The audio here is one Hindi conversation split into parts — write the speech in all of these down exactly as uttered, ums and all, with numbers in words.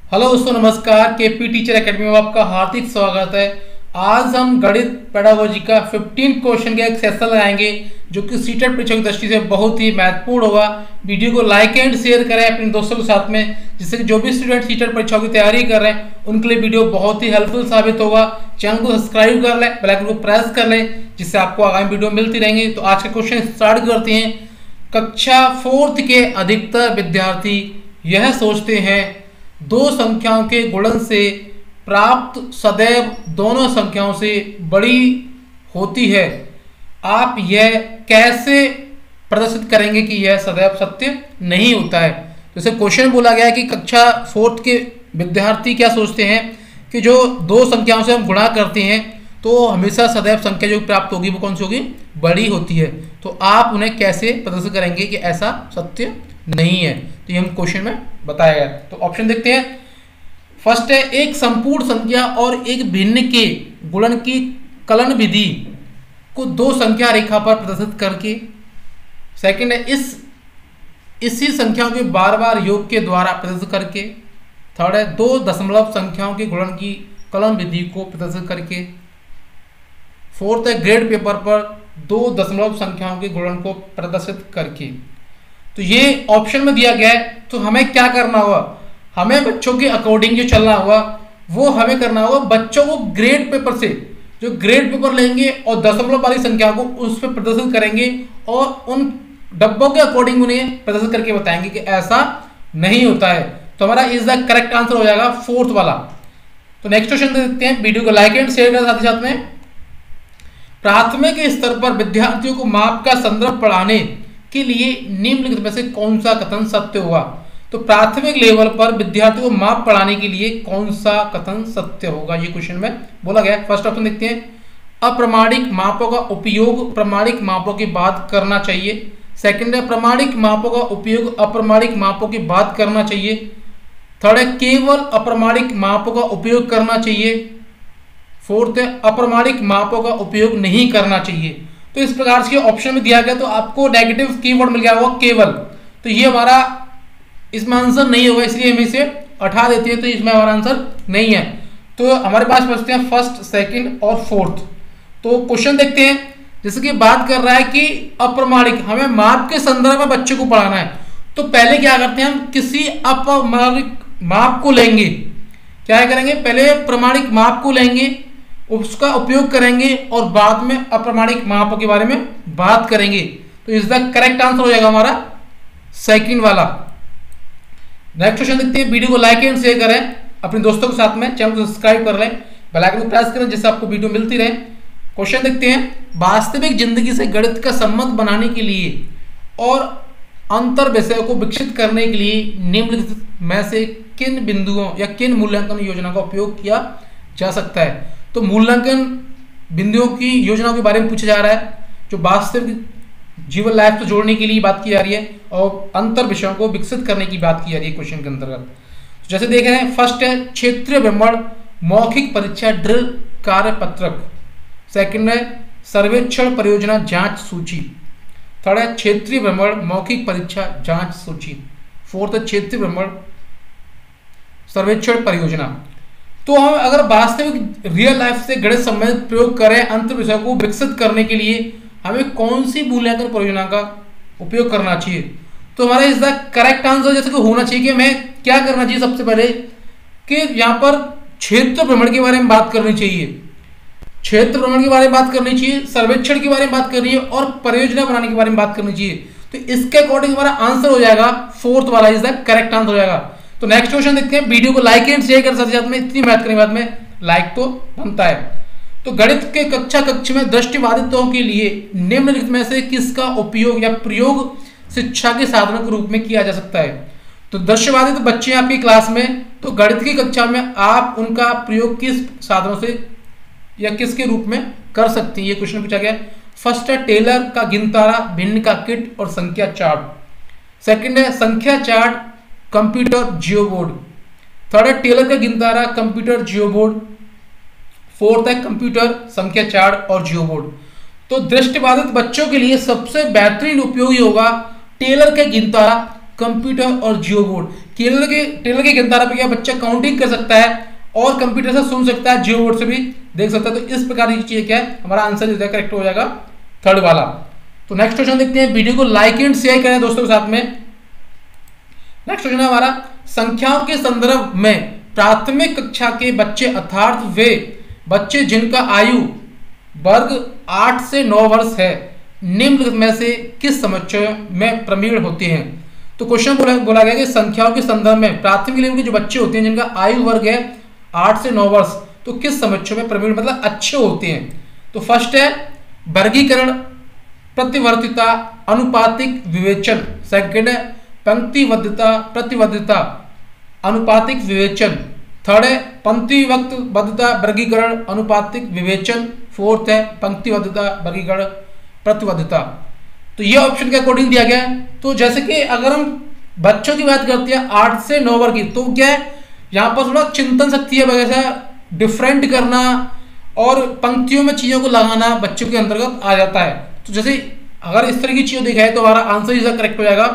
हेलो दोस्तों, नमस्कार। केपी टीचर एकेडमी में आपका हार्दिक स्वागत है। आज हम गणित पेडागोजी का पंद्रह क्वेश्चन का एक सेशन लगाएंगे जो कि सीटेट परीक्षा की दृष्टि से बहुत ही महत्वपूर्ण होगा। वीडियो को लाइक एंड शेयर करें अपने दोस्तों के साथ में, जिससे कि जो भी स्टूडेंट सीटेट परीक्षा की तैयारी कर रहे हैं उनके लिए वीडियो बहुत ही हेल्पफुल साबित होगा। चैनल को सब्सक्राइब कर लें, बेल आइकन को प्रेस कर लें, जिससे आपको आगामी वीडियो मिलती रहेंगी। तो आज का क्वेश्चन स्टार्ट करते हैं। कक्षा फोर्थ के अधिकतर विद्यार्थी यह सोचते हैं दो संख्याओं के गुणन से प्राप्त सदैव दोनों संख्याओं से बड़ी होती है। आप यह कैसे प्रदर्शित करेंगे कि यह सदैव सत्य नहीं होता है। जैसे क्वेश्चन बोला गया है कि कक्षा फोर्थ के विद्यार्थी क्या सोचते हैं कि जो दो संख्याओं से हम गुणा करते हैं तो हमेशा सदैव संख्या जो प्राप्त होगी वो कौन सी होगी, बड़ी होती है। तो आप उन्हें कैसे प्रदर्शित करेंगे कि ऐसा सत्य नहीं है। तो ये हम क्वेश्चन में बताया गया। तो ऑप्शन देखते हैं। फर्स्ट है, एक संपूर्ण संख्या और एक भिन्न के गुणन की कलन विधि को दो संख्या रेखा पर प्रदर्शित करके। सेकंड है, इस इसी संख्याओं के बार बार योग के द्वारा प्रदर्शित करके। थर्ड है, दो दशमलव संख्याओं के गुणन की कलन विधि को प्रदर्शित करके। फोर्थ है, ग्रेड पेपर पर दो दशमलव संख्याओं के गुणन को प्रदर्शित करके। तो ये ऑप्शन में दिया गया है। तो हमें क्या करना होगा, हमें बच्चों के अकॉर्डिंग जो चलना होगा वो हमें करना होगा। बच्चों को ग्रेड पेपर से जो ग्रेड पेपर लेंगे और दशमलव वाली संख्या को उस पर प्रदर्शित करेंगे और उन डब्बों के अकॉर्डिंग उन्हें प्रदर्शित करके बताएंगे कि ऐसा नहीं होता है। तो हमारा इज द करेक्ट आंसर हो जाएगा फोर्थ वाला। तो नेक्स्ट क्वेश्चन देखते हैं। वीडियो को लाइक एंड शेयर करें साथ ही साथ में। प्राथमिक स्तर पर विद्यार्थियों को माप का संदर्भ पढ़ाने के लिए निम्नलिखित में से कौन सा कथन सत्य होगा। तो प्राथमिक लेवल पर विद्यार्थियों को माप पढ़ाने के लिए कौन सा कथन सत्य होगा, ये क्वेश्चन में बोला गया है। फर्स्ट ऑप्शन देखते हैं। अप्रमाणिक मापों का उपयोग प्रमाणिक मापों की बात करना चाहिए। सेकंड है, प्रमाणिक मापों का उपयोग अप्रमाणिक मापों की बात करना चाहिए। थर्ड है, केवल अप्रमाणिक मापों का उपयोग करना चाहिए। फोर्थ है, अप्रमाणिक मापों का उपयोग नहीं करना चाहिए। तो इस प्रकार से ऑप्शन में दिया गया। तो आपको नेगेटिव कीवर्ड मिल गया होगा केवल। तो ये हमारा इसमें आंसर नहीं होगा, इसलिए हम इसे हटा देते हैं। तो इसमें हमारा आंसर नहीं है। तो हमारे पास बचते हैं फर्स्ट, सेकंड और फोर्थ। तो क्वेश्चन देखते हैं। जैसे कि बात कर रहा है कि अप्रमाणिक, हमें माप के संदर्भ में बच्चे को पढ़ाना है। तो पहले क्या करते हैं, हम किसी अप्रमाणिक माप को लेंगे। क्या करेंगे, पहले प्रमाणिक माप को लेंगे, उसका उपयोग करेंगे और बाद में अप्रमाणिक मापों के बारे में बात करेंगे। तो इस द करेक्ट आंसर हो जाएगा हमारा सेकंड वाला। नेक्स्ट क्वेश्चन देखते हैं। वीडियो को लाइक एंड शेयर करें अपने दोस्तों के साथ में, चैनल को सब्सक्राइब कर लें, बेल आइकन को प्रेस करें जिससे आपको वीडियो मिलती रहे। क्वेश्चन देखते हैं। वास्तविक जिंदगी से गणित का संबंध बनाने के लिए और अंतर विषयों को विकसित करने के लिए निम्नलिखित में से किन बिंदुओं या किन मूल्यांकन योजना का उपयोग किया जा सकता है। तो मूल्यांकन बिंदुओं की योजनाओं के बारे में पूछा जा रहा है, जो वास्तविक जीवन लाइफ से जोड़ने के लिए बात की जा रही है और अंतर विषयों को विकसित करने की बात की जा रही है क्वेश्चन के अंतर्गत। तो जैसे देख रहे हैं, फर्स्ट है क्षेत्रीय भ्रमण मौखिक परीक्षा ड्रिल कार्यपत्रक। सेकंड है सर्वेक्षण परियोजना जांच सूची। थर्ड है क्षेत्रीय भ्रमण मौखिक परीक्षा जांच सूची। फोर्थ है क्षेत्रीय भ्रमण सर्वेक्षण परियोजना। तो हम अगर वास्तविक रियल लाइफ से गणित संबंधित प्रयोग करें अंतर विषयों को विकसित करने के लिए, हमें कौन सी मूल्यांकन परियोजना का उपयोग करना चाहिए। तो हमारा इसका करेक्ट आंसर जैसे कि होना चाहिए कि हमें क्या करना चाहिए, सबसे पहले कि यहाँ पर क्षेत्र भ्रमण के बारे में बात करनी चाहिए, क्षेत्र भ्रमण के बारे में बात करनी चाहिए, सर्वेक्षण के बारे में बात करनी है और परियोजना बनाने के बारे में बात करनी चाहिए। तो इसके अकॉर्डिंग हमारा आंसर हो जाएगा फोर्थ वाला, इसका करेक्ट आंसर हो जाएगा। तो नेक्स्ट क्वेश्चन देखते हैं। वीडियो को लाइक एंड शेयर कर साथ साथ में, इतनी बात करने के बाद में लाइक तो बनता है। तो गणित के कक्षा कक्ष में दृष्टिबाधितों के लिए निम्नलिखित में से किसका उपयोग या प्रयोग शिक्षा के साधनों के रूप में किया जा सकता है। तो दृष्टिबाधित बच्चे आपकी क्लास में, तो गणित की कक्षा में आप उनका प्रयोग किस साधनों से या किसके रूप में कर सकते हैं, ये क्वेश्चन पूछा गया। फर्स्ट है टेलर का गिनतारा, भिन्न का किट और संख्या चार्ट। सेकंड है संख्या chart, computer geoboard. Third है टेलर का गिनतारा, कंप्यूटर जियो बोर्ड। फोर्थ है कंप्यूटर संख्या चार्ट और जियो बोर्ड। तो दृष्टिबाधित बच्चों के लिए सबसे बेहतरीन उपयोगी होगा टेलर के गिनतारा कंप्यूटर और जियो बोर्ड। टेलर के टेलर के गिनतारा पे क्या बच्चा काउंटिंग कर सकता है और कंप्यूटर से सुन सकता है, जियो बोर्ड से भी देख सकता है। तो इस प्रकार की चीज क्या है, हमारा आंसर जो है करेक्ट हो जाएगा थर्ड वाला। तो नेक्स्ट क्वेश्चन देखते हैं, वीडियो को लाइक एंड शेयर करें दोस्तों के साथ में। नेक्स्ट क्वेश्चन है हमारा, संख्याओं के संदर्भ में प्राथमिक कक्षा के बच्चे अर्थात वे बच्चे जिनका आयु वर्ग आठ से नौ वर्ष है निम्न में से किस समुच्चय में प्रवीण होते हैं। तो क्वेश्चन बोला, बोला गया कि संख्याओं के संदर्भ में प्राथमिक लेवल के जो बच्चे होते हैं जिनका आयु वर्ग है आठ से नौ वर्ष, तो किस समुच्चय में प्रवीण मतलब अच्छे होते हैं। तो फर्स्ट है वर्गीकरण, प्रतिवर्तिता, अनुपातिक विवेचन। सेकंड है पंक्तिबद्धता, प्रतिबद्धता, अनुपातिक विवेचन। थर्ड है पंक्तिबद्धता, वर्गीकरण, अनुपातिक विवेचन। फोर्थ है पंक्तिबद्धता, वर्गीकरण, प्रतिबद्धता। तो ये ऑप्शन के अकॉर्डिंग दिया गया है। तो जैसे कि अगर हम बच्चों की बात करते हैं आठ से नौ वर्ग की, तो क्या है यहाँ पर थोड़ा चिंतन शक्ति है वगैरह डिफरेंट करना और पंक्तियों में चीजों को लगाना बच्चों के अंतर्गत आ जाता है। तो जैसे अगर इस तरह की चीजें देखा है तो हमारा आंसर इसका करेक्ट हो जाएगा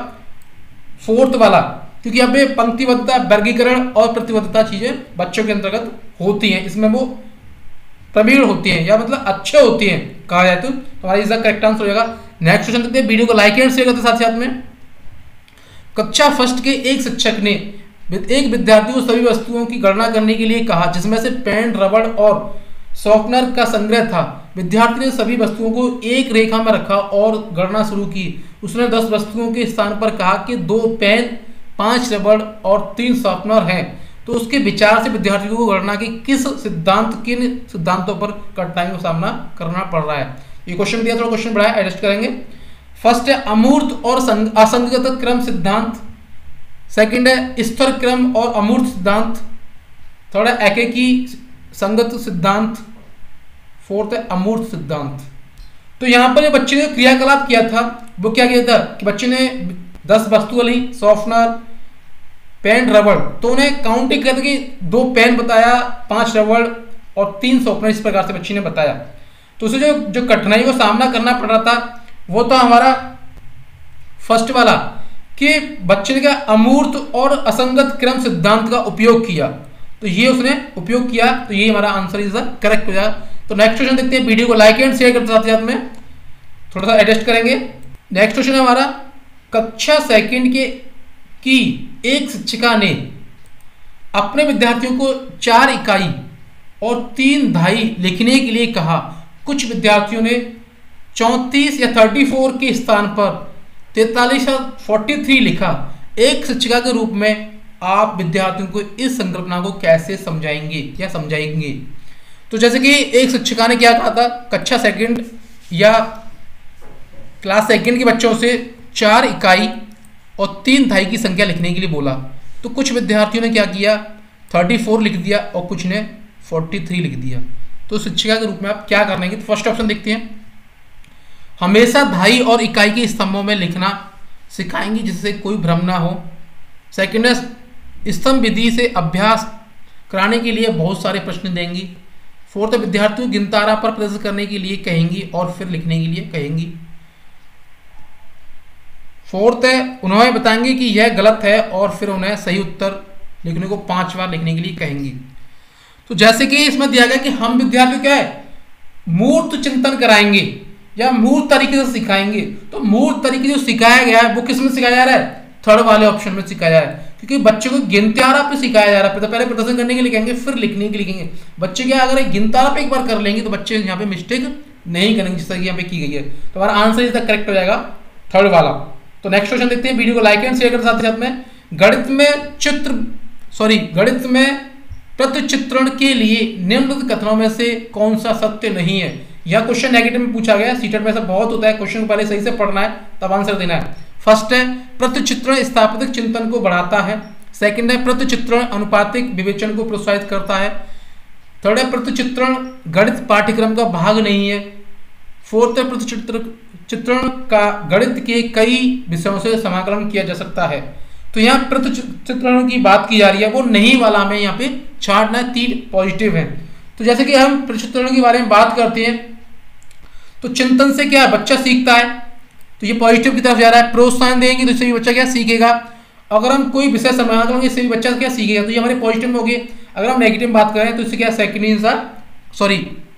फोर्थ वाला, क्योंकि यहाँ पे पंक्तिबद्धता, वर्गीकरण और प्रतिबद्धता चीजें बच्चों के अंतर्गत होती हैं, इसमें वो प्रवीण होती हैं या मतलब अच्छे होती हैं कहा जाए तो हमारा इसका करेक्ट आंसर हो जाएगा। नेक्स्ट क्वेश्चन देखते हैं, वीडियो को लाइक एंड शेयर करते साथ साथ में। कक्षा फर्स्ट के एक शिक्षक ने एक विद्यार्थी को सभी वस्तुओं की गणना करने के लिए कहा जिसमें से पेन, रबड़ और शॉर्पनर का संग्रह था। विद्यार्थी ने सभी वस्तुओं को एक रेखा में रखा और गणना शुरू की। उसने दस वस्तुओं के स्थान पर कहा कि दो पेन, पांच रबड़ और तीन शॉर्पनर हैं। तो उसके विचार से विद्यार्थी को गणना के किस सिद्धांत किन सिद्धांतों पर कठिनाइयों का सामना करना पड़ रहा है। ये क्वेश्चन दिया, थोड़ा क्वेश्चन बढ़ाया, एडजस्ट करेंगे। फर्स्ट है अमूर्त और असंगत क्रम सिद्धांत। सेकंड है स्थिर क्रम और अमूर्त सिद्धांत। थर्ड है एकेकी संगत सिद्धांत। फोर्थ है अमूर्त सिद्धांत। तो यहां पर बच्चे ने क्रियाकलाप किया था, वो क्या किया था कि बच्चे ने दस वस्तुएं ली, सॉफ्टनर, पेन, रबड़। तो उन्हें काउंटिंग करके दो पेन बताया, पांच रबड़ और तीन सॉफ्टनर, इस प्रकार से बच्चे ने बताया। तो उसे जो जो कठिनाई को सामना करना पड़ रहा था वो था हमारा फर्स्ट वाला कि बच्चे ने क्या अमूर्त और असंगत क्रम सिद्धांत का उपयोग किया। तो ये उसने उपयोग किया, तो ये हमारा आंसर इज करेक्ट हो जाएगा। तो नेक्स्ट क्वेश्चन देखते हैं, वीडियो को लाइक एंड शेयर करते साथ साथ में थोड़ा सा एडजस्ट करेंगे। नेक्स्ट क्वेश्चन है हमारा, कक्षा सेकंड के की एक शिक्षिका ने अपने विद्यार्थियों को चार इकाई और तीन धाई लिखने के लिए कहा। कुछ विद्यार्थियों ने चौंतीस या चौंतीस के स्थान पर तैंतालीस या तैंतालीस लिखा। एक शिक्षिका के रूप में आप विद्यार्थियों को इस संकल्पना को कैसे समझाएंगे या समझाएंगे। तो जैसे कि एक शिक्षिका ने क्या कहा था, कक्षा सेकंड या क्लास सेकंड के बच्चों से चार इकाई और तीन धाई की संख्या लिखने के लिए बोला। तो कुछ विद्यार्थियों ने क्या किया, चौंतीस लिख दिया और कुछ ने तैंतालीस लिख दिया। तो शिक्षिका के रूप में आप क्या करेंगे। तो फर्स्ट ऑप्शन देखते हैं, हमेशा धाई और इकाई के स्तंभों में लिखना सिखाएंगे जिससे कोई भ्रम ना हो। सेकंड है स्तंभ विधि से अभ्यास कराने के लिए बहुत सारे प्रश्न देंगी। फोर्थ है विद्यार्थियों को गिनतारा पर प्रदर्शन करने के लिए कहेंगी और फिर लिखने के लिए कहेंगी। फोर्थ है उन्हें बताएंगे कि यह गलत है और फिर उन्हें सही उत्तर लिखने को पांच बार लिखने के लिए कहेंगी। तो जैसे कि इसमें दिया गया कि हम विद्यार्थी क्या है मूर्त चिंतन कराएंगे या मूर्त तरीके से सिखाएंगे। तो मूर्त तरीके जो सिखाया गया है वो किस में सिखाया जा रहा है, थर्ड वाले ऑप्शन में सिखाया जा रहा है, क्योंकि बच्चे को गिनतारा पे सिखाया जा रहा है। पहले प्रदर्शन करने के लिए कहेंगे फिर लिखने के लिए कहेंगे। बच्चे क्या अगर गिनतारा पे एक बार कर लेंगे तो बच्चे यहाँ पे मिस्टेक नहीं करेंगे जिस तरह यहाँ पे की गई है। तो हमारा आंसर इसका करेक्ट हो जाएगा थर्ड वाला। तो नेक्स्ट क्वेश्चन देखते हैं, वीडियो को लाइक एंड शेयर करते साथ साथ में। गणित में चित्र सॉरी गणित में प्रतिचित्रण के लिए निम्नलिखित कथनों में से कौन सा सत्य नहीं है। यह क्वेश्चन नेगेटिव में पूछा गया, सीटेट में ऐसा बहुत होता है, क्वेश्चन को पहले सही से पढ़ना है तब आंसर देना है। फर्स्ट है प्रतिचित्रण स्थापित चिंतन को बढ़ाता है। सेकंड है प्रतिचित्रण अनुपातिक विवेचन को प्रोत्साहित करता है। थर्ड है प्रतिचित्रण गणित पाठ्यक्रम का भाग नहीं है। फोर्थ है प्रतिचित्र चित्रण का गणित के कई विषयों से समाकलन किया जा सकता है। तो यहाँ प्रतिचित्रण की बात की जा रही है, वो नहीं वाला हमें यहाँ पे छांटना है, तीन पॉजिटिव है। तो जैसे कि हम प्रतिचित्रण के बारे में बात करते हैं तो चिंतन से क्या बच्चा सीखता है, तो ये पॉजिटिव की तरफ जा रहा है। प्रोत्साहन देंगे तो इससे भी बच्चा क्या सीखेगा। अगर हम कोई विषय समझाना चाहेंगे इससे भी बच्चा क्या सीखेगा, तो ये हमारे पॉजिटिव में हो गए। अगर हम नेगेटिव में बात करें तो इससे क्या सेकंड आंसर सॉरी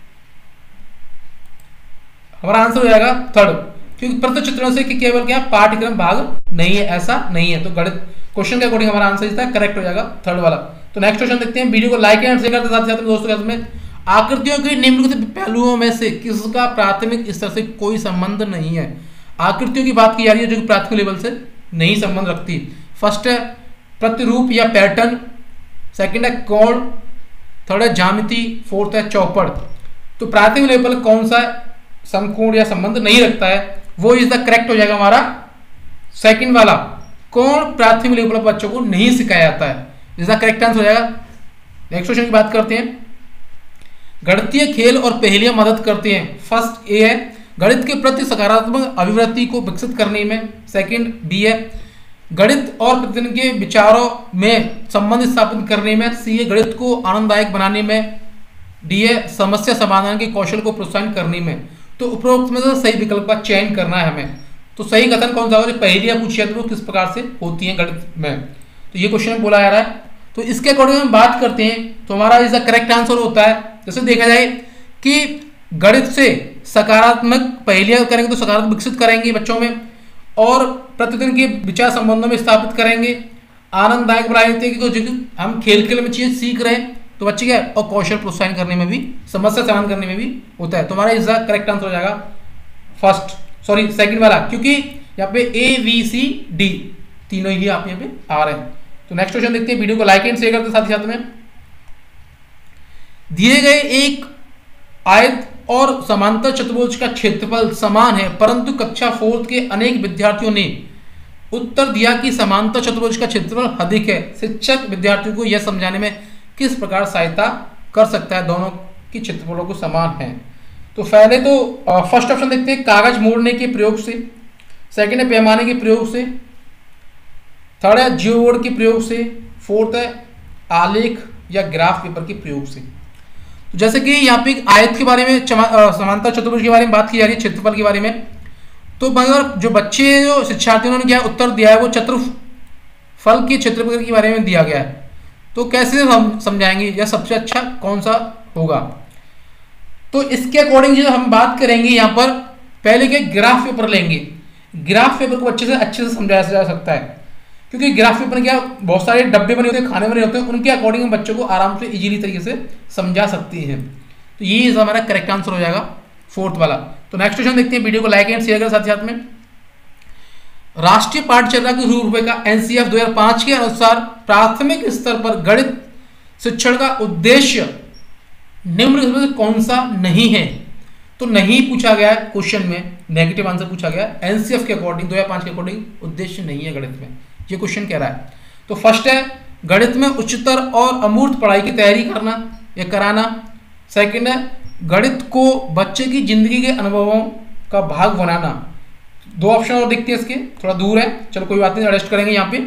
हमारा आंसर हो जाएगा थर्ड, क्योंकि प्रत्यक्ष चित्रण से कि केवल क्या पाठ्यक्रम भाग नहीं है, ऐसा नहीं है। तो गणित क्वेश्चन के अकॉर्डिंग हमारा आंसर इसका करेक्ट हो जाएगा थर्ड वाला। तो नेक्स्ट क्वेश्चन देखते हैं। वीडियो को लाइक एंड शेयर करते साथ साथ में दोस्तों के साथ में आकृतियों के निम्नलिखित पहलुओं में से किसका प्राथमिक स्तर से कोई संबंध नहीं है। आकृतियों की बात की जा रही है जो कि प्राथमिक लेवल से नहीं संबंध रखती। फर्स्ट है प्रतिरूप या पैटर्न, सेकंड है कोण, थर्ड है ज्यामिति, फोर्थ है चौपड़। तो प्राथमिक लेवल कौन सा समकोण या संबंध नहीं रखता है, वो इज द करेक्ट हो जाएगा हमारा सेकंड वाला। कोण प्राथमिक लेवल पर बच्चों को नहीं सिखाया जाता है, इज द करेक्ट आंसर हो जाएगा। नेक्स्ट क्वेश्चन की बात करते हैं। गणितीय खेल और पहेलियां मदद करते हैं। फर्स्ट ए है गणित के प्रति सकारात्मक अभिवृत्ति को विकसित करने में, सेकंड बी है गणित और प्रतिदिन के विचारों में संबंध स्थापित करने में, सी है गणित को आनंददायक बनाने में, डी है समस्या समाधान के कौशल को प्रोत्साहित करने में। तो उपरोक्त में से सही विकल्प का चयन करना है हमें। तो सही कथन कौन सा होगा, पहेलियां पूछी जाती है वो किस प्रकार से होती हैं गणित में, तो ये क्वेश्चन बोला जा रहा है। तो इसके अकॉर्डिंग हम बात करते हैं तो हमारा इसका करेक्ट आंसर होता है, जैसे देखा जाए कि गणित से सकारात्मक पहेलियां करेंगे तो सकारात्मक विकसित करेंगे बच्चों में, और प्रतिदिन के विचार संबंधों में स्थापित करेंगे, आनंददायक बनाते हैं कि हम खेल खेल में चीज सीख रहे हैं तो बच्चे क्या, और कौशल प्रोत्साहन करने में भी, समस्या समाधान करने में भी होता है। तो हमारा इसका करेक्ट आंसर हो जाएगा फर्स्ट सॉरी सेकंड वाला, क्योंकि यहाँ पे ए बी सी डी तीनों ही आप यहाँ पे आ रहे हैं। तो नेक्स्ट क्वेश्चन देखते हैं। वीडियो को लाइक एंड शेयर करते साथ ही साथ में दिए गए एक आयत और समांतर चतुर्भुज का क्षेत्रफल समान है, परंतु कक्षा फोर्थ के अनेक विद्यार्थियों ने उत्तर दिया कि समांतर चतुर्भुज का क्षेत्रफल अधिक है। शिक्षक विद्यार्थियों को यह समझाने में किस प्रकार सहायता कर सकता है, दोनों की क्षेत्रफलों को समान है। तो पहले तो फर्स्ट ऑप्शन देखते हैं कागज मोड़ने के प्रयोग से, सेकंड है पैमाने के प्रयोग से, थर्ड है जियो बोर्ड के प्रयोग से, फोर्थ है आलेख या ग्राफ पेपर के प्रयोग से। तो जैसे कि यहाँ पे एक आयत के बारे में, समांतर चतुर्भुज के बारे में बात की जा रही है, क्षेत्रफल के बारे में, तो मगर जो बच्चे जो शिक्षार्थियों ने क्या उत्तर दिया है वो चतुर्फल के क्षेत्रफल के बारे में दिया गया है। तो कैसे हम समझाएंगे या सबसे अच्छा कौन सा होगा, तो इसके अकॉर्डिंग जो हम बात करेंगे यहाँ पर पहले के ग्राफ पेपर लेंगे। ग्राफ पेपर को अच्छे से अच्छे से समझाया जा सकता है, क्योंकि ग्राफ पेपर क्या बहुत सारे डब्बे बने होते हैं, खाने बने होते हैं, उनके अकॉर्डिंग बच्चों को आराम से इजीली तरीके से समझा सकती हैं। तो ये हमारा करेक्ट आंसर हो जाएगा फोर्थ वाला। तो नेक्स्ट क्वेश्चन देखते हैं। वीडियो को लाइक एंड शेयर करें साथ साथ में। राष्ट्रीय पाठ्यचर्या की रूपरेखा एनसीएफ दो हज़ार पाँच के अनुसार प्राथमिक स्तर पर गणित शिक्षण का उद्देश्य निम्न में कौन सा नहीं है। तो नहीं पूछा गया है क्वेश्चन में, नेगेटिव आंसर पूछा गया है। एनसीएफ के अकॉर्डिंग दो हज़ार पाँच के अकॉर्डिंग उद्देश्य नहीं है गणित में, ये क्वेश्चन कह रहा है। तो फर्स्ट है गणित में उच्चतर और अमूर्त पढ़ाई की तैयारी करना या कराना, सेकंड है गणित को बच्चे की जिंदगी के अनुभवों का भाग बनाना। दो ऑप्शन और देखते हैं इसके, थोड़ा दूर है, चलो कोई बात नहीं, एडजस्ट करेंगे यहाँ पे।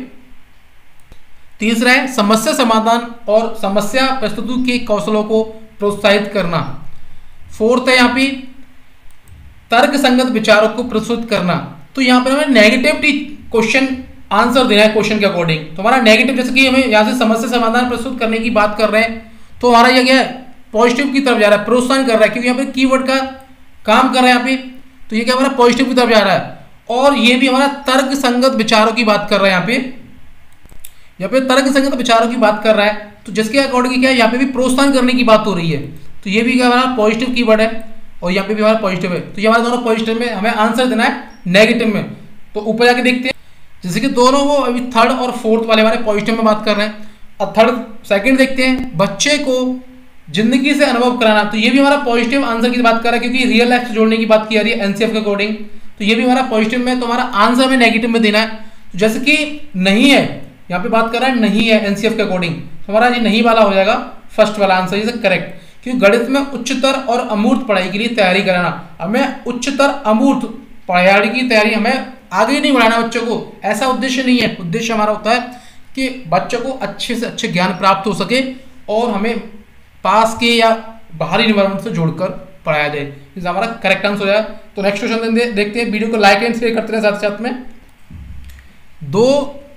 तीसरा है समस्या समाधान और समस्या प्रस्तुति के कौशलों को प्रोत्साहित करना। फोर्थ है यहाँ पे तर्क संगत विचारों को प्रस्तुत करना। तो यहाँ पर हमें नेगेटिव क्वेश्चन आंसर देना है क्वेश्चन के अकॉर्डिंग। तो हमारा नेगेटिव, जैसे कि हमें यहाँ से समस्या समाधान प्रस्तुत करने की बात कर रहे हैं, तो हमारा यह क्या है, पॉजिटिव की तरफ जा रहा है, प्रोत्साहन कर रहा है, क्योंकि यहाँ पे कीवर्ड का काम कर रहा है यहाँ पे, तो ये क्या हमारा पॉजिटिव की तरफ जा रहा है। और ये भी हमारा तर्क संगत विचारों की बात कर रहा है यहाँ पे, यहाँ पे तर्क संगत विचारों की बात कर रहा है, तो जिसके अकॉर्डिंग क्या है, यहाँ पे भी प्रोत्साहन करने की बात हो रही है। तो ये भी क्या हमारा पॉजिटिव कीवर्ड है और यहाँ पे भी हमारा पॉजिटिव है। तो ये हमारे दोनों पॉजिटिव में, हमें आंसर देना है नेगेटिव में। तो ऊपर जाके देखते हैं, जैसे कि दोनों वो अभी थर्ड और फोर्थ वाले हमारे पॉजिटिव में बात कर रहे हैं। अब थर्ड सेकंड देखते हैं, बच्चे को जिंदगी से अनुभव कराना। तो ये भी हमारा पॉजिटिव आंसर की बात कर रहा है, क्योंकि रियल लाइफ से जोड़ने की बात की जा रही है एनसीएफ के अकॉर्डिंग। तो ये भी हमारा पॉजिटिव में, तो हमारा आंसर हमें नेगेटिव में देना है। तो जैसे कि नहीं है, यहाँ पे बात कर रहा है नहीं है एनसीएफ के अकॉर्डिंग, तो हमारा ये नहीं वाला हो जाएगा फर्स्ट वाला आंसर इज करेक्ट। क्योंकि गणित में उच्चतर और अमूर्त पढ़ाई के लिए तैयारी कराना, हमें उच्चतर अमूर्त पढ़ाई की तैयारी, हमें आगे नहीं बढ़ाना बच्चों को, ऐसा उद्देश्य नहीं है। उद्देश्य हमारा होता है कि बच्चों को अच्छे से अच्छे ज्ञान प्राप्त हो सके और हमें पास के या बाहरी इन्वायरमेंट से जोड़कर पढ़ाया जाए, इस हमारा करेक्ट आंसर हो जाए। तो नेक्स्ट क्वेश्चन देखते हैं। वीडियो को लाइक एंड शेयर करते रहे साथ साथ में। दो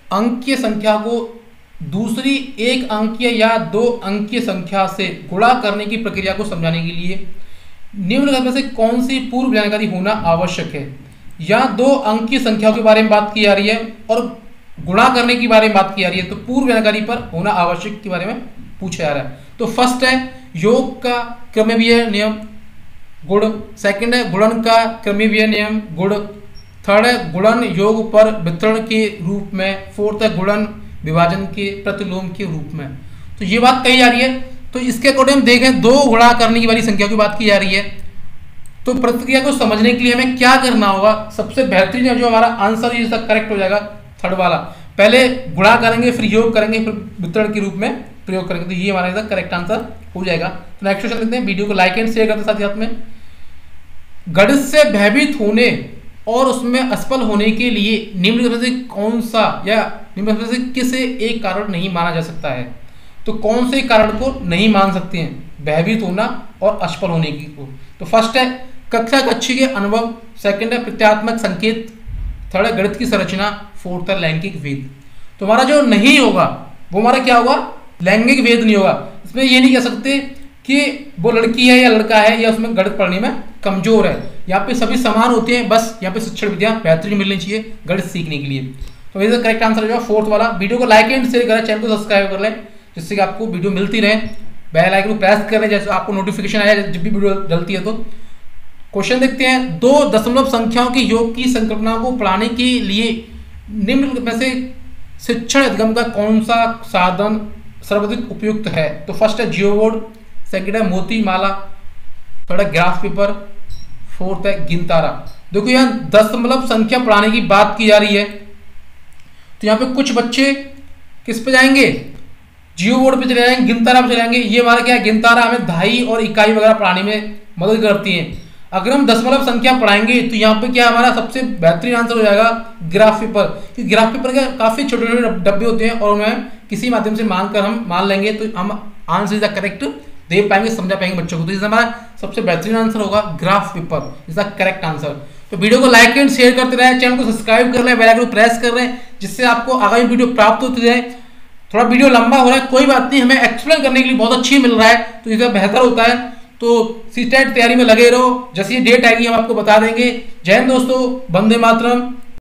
अंकीय संख्या को दूसरी एक अंकीय या दो अंकीय संख्या से गुणा करने की प्रक्रिया को समझाने के लिए निम्नलिखित में से कौन सी पूर्व जानकारी होना आवश्यक है। या दो अंकीय संख्याओं के बारे में बात की जा रही है और गुणा करने के बारे में बात की जा रही है, तो पूर्व जानकारी पर होना आवश्यक के बारे में पूछा जा रहा है। तो फर्स्ट है योग का क्रमवीय नियम गुण, सेकंड है गुणन का क्रमवीय नियम गुण, थर्ड है गुणन योग पर वितरण के रूप में, फोर्थ है गुणन विभाजन के प्रतिलोम के रूप में। तो ये बात कही जा रही है। तो इसके अकॉर्डिंग हम देखें दो गुणा करने की वाली संख्या की बात की जा रही है, तो प्रक्रिया को समझने के लिए हमें क्या करना होगा। सबसे बेहतरीन जो हमारा आंसर इसका करेक्ट हो जाएगा थर्ड वाला, पहले गुणा करेंगे फिर योग करेंगे फिर वितरण के रूप में प्रयोग करेंगे, तो ये हमारा इसका करेक्ट आंसर हो जाएगा। तो नेक्स्ट क्वेश्चन देखते हैं। वीडियो को लाइक एंड शेयर करते साथ साथ में, गणित से भयभीत होने और उसमें असफल होने के लिए निम्नलिखित में से कौन सा या निम्नलिखित में से किसे एक कारण नहीं माना जा सकता है। तो कौन से कारण को नहीं मान सकते हैं भयभीत होना और असफल होने की को। तो फर्स्ट है कक्षा कक्षी के अनुभव, सेकंड है प्रत्यात्मक संकेत, थर्ड है गणित की संरचना, फोर्थ है लैंगिक भेद। तो हमारा जो नहीं होगा वो हमारा क्या होगा, लैंगिक भेद नहीं होगा। इसमें ये नहीं कह सकते कि वो लड़की है या लड़का है या उसमें गणित पढ़ने में कमजोर है, यहाँ पे सभी समान होते हैं, बस यहाँ पे शिक्षण विद्या बेहतरीन मिलनी चाहिए गणित सीखने के लिए। तो इसका करेक्ट आंसर जो है फोर्थ वाला। वीडियो को लाइक एंड शेयर करें, चैनल को सब्सक्राइब कर लें जिससे कि आपको वीडियो मिलती रहे, बेल आइकन को प्रेस करें जैसे आपको नोटिफिकेशन आया जब भी वीडियो डलती है। तो क्वेश्चन देखते हैं, दो दशमलव संख्याओं के योग की संकल्पना को पढ़ाने के लिए निम्न में से शिक्षण अधिगम का कौन सा साधन सर्वाधिक उपयुक्त है। तो फर्स्ट है जियो बोर्ड, सेकंड है मोती माला, थर्ड है ग्राफ पेपर, फोर्थ है गिनतारा। देखो यहाँ दशमलव संख्या पढ़ाने की बात की जा रही है, तो यहाँ पे कुछ बच्चे किस पे जाएंगे, जियो बोर्ड पे चले जाएंगे, गिनतारा पे चले जाएंगे। ये हमारा क्या है, गिनतारा हमें दहाई और इकाई वगैरह पढ़ाने में मदद करती है। अगर हम दशमलव संख्या पढ़ाएंगे तो यहाँ पे क्या हमारा सबसे बेहतरीन आंसर हो जाएगा ग्राफ पेपर, क्योंकि ग्राफ पेपर के काफी छोटे छोटे डब्बे होते हैं और उन्हें किसी माध्यम से मान कर हम मान लेंगे तो हम आंसर इज करेक्ट दे पाएंगे, समझा पाएंगे बच्चों को। तो इसका हमारा सबसे बेहतरीन आंसर होगा ग्राफ पेपर, इसका करेक्ट आंसर। तो वीडियो को लाइक एंड शेयर करते रहे, चैनल को सब्सक्राइब कर रहे हैं, बेल आइकन को प्रेस कर रहे हैं जिससे आपको आगामी वीडियो प्राप्त होती रहे। थोड़ा वीडियो लंबा हो रहा है कोई बात नहीं, हमें एक्सप्लेन करने के लिए बहुत अच्छी मिल रहा है तो इसका बेहतर होता है। तो सीटेट तैयारी में लगे रहो, जैसे ये डेट आएगी हम आपको बता देंगे। जय हिंद दोस्तों, वंदे मातरम।